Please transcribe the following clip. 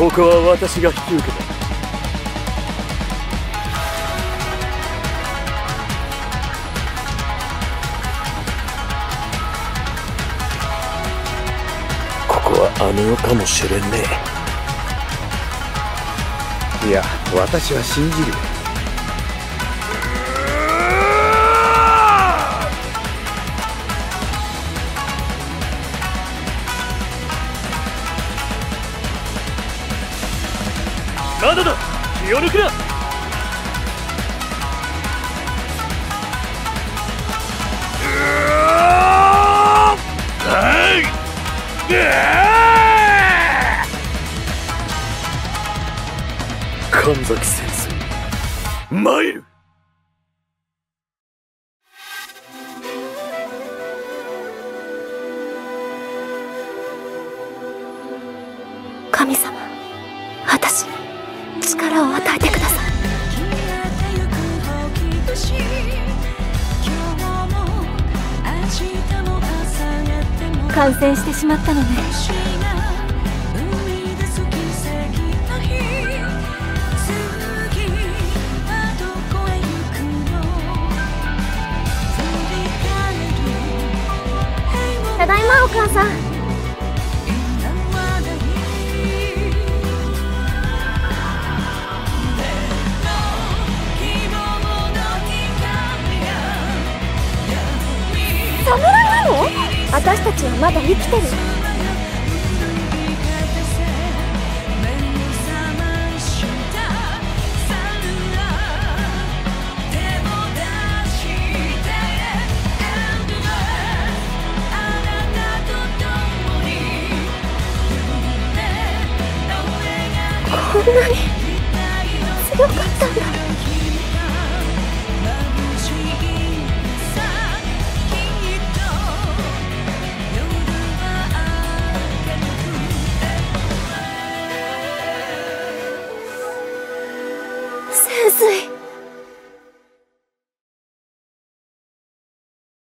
ここは私が引き受けた。ここはあの世かもしれんねえ。いや、私は信じる。まだだ、気を抜くな。神崎先生、参る。 神様、私に力を与えてください。感染してしまったのね。ただいま、お母さん。侍なの？私たちはまだ生きてる。こんなに強かったんだ。